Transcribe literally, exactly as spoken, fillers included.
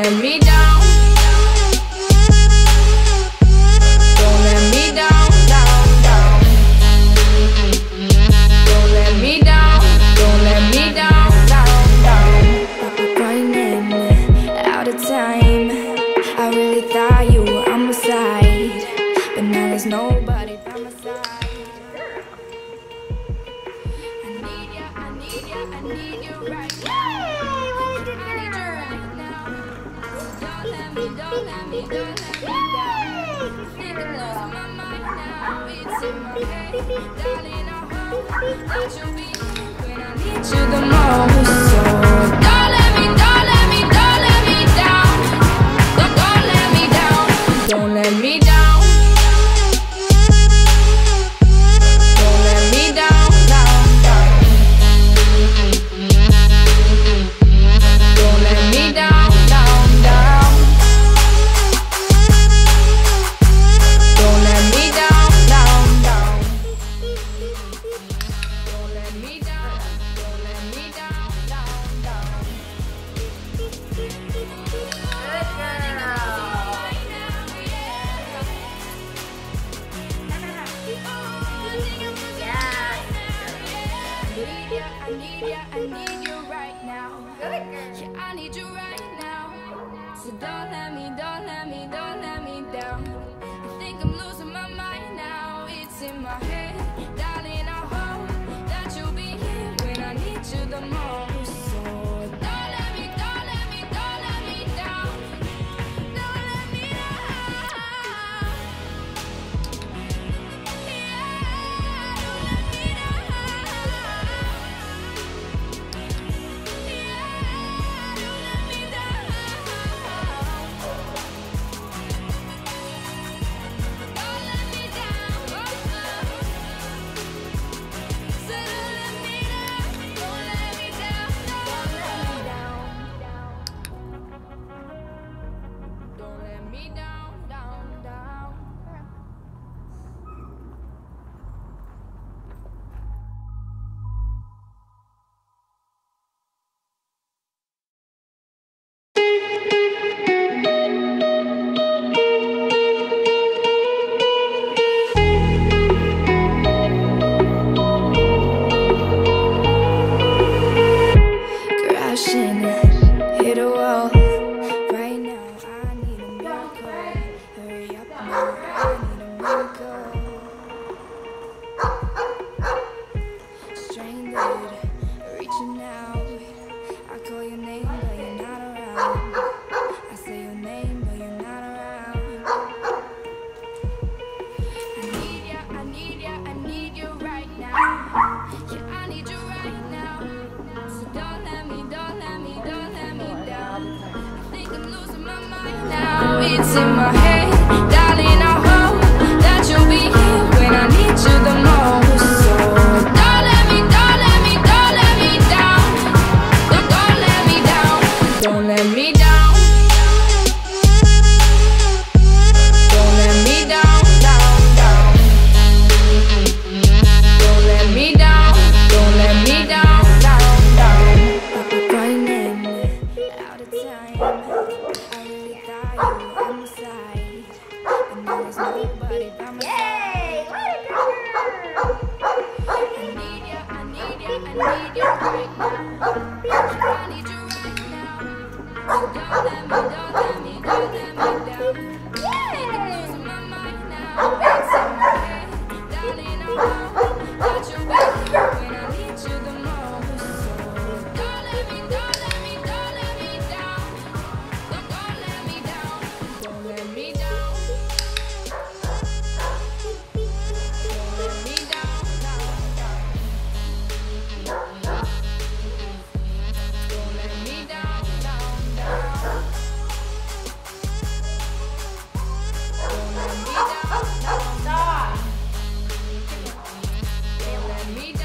let me down. Don't let me down, down, down. Don't let me down. Don't let me down, down, down. Running out of time. I really thought you were on my side, but now there's nobody by my side. I need you, I need you, I need you right now. I need you right now. So don't let me, don't let me, don't let me down. I think I'm losing my mind now. It's in my head, darling. I hope that you'll be here when I need you the most. So don't let me, don't let me, don't let me down. Don't, don't let me down. Don't let me down. Don't let me down, down, down. Don't let me down, down, down. Don't let me down, down, down. Don't let me down. Don't let me down, down, down. Good I need you, I need you right now. Good girl. Yeah, I need you right now. So don't let me, don't let me, don't let me down. I think I'm losing my mind now. It's in my head, darling. I hope that you'll be here when I need you the most. So don't let me, don't let me, don't let me down. Don't let me down. Yeah, don't let me down. Don't let me down, down, down. Crashing, hit a wall. Right now, I need a miracle. Hurry up now, I need a miracle. Stranded, reaching out. I call your name, but you're not around. I say your name, but you're not around. I need ya, I need ya, I need you right now. Yeah, I need you right now. So don't let me, don't let me, don't let me down. I think I'm losing my mind now. It's in my head, darling. I hope that you'll be here when I need you the most. So don't let me, don't let me, don't let me down. Don't, don't let me down. Don't let me down. Don't let me down, down, down. Don't let me down. Don't let me down, down, down. Running out of time. I really thought you were on my side, but now there's nobody by my Yay! side. What a good girl. I need you, I need you, I need you right now. I need you right now. So don't let me, don't let me, don't let me down. I think I'm losing my mind now. It's in my head, darling. I hope that you'll be here when I need you the most. So don't let me, don't let me, don't let me down. Don't, don't let me down. Don't let me down. Don't let me down, down, down. Don't let me down, down, down. Don't let me down, down, down. Don't let me